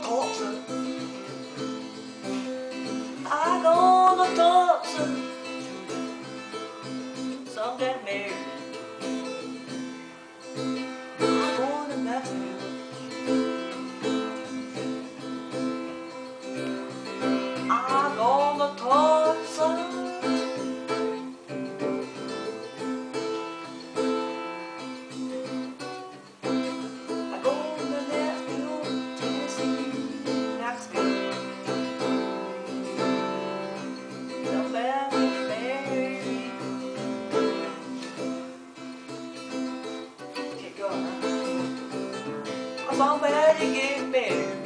Tulsa. I go to Tulsa. Some get married. I go to Nashville. I go to Tulsa. I go to Nashville, Tennessee, Knoxville. Somebody married. Keep going, huh? Somebody get married.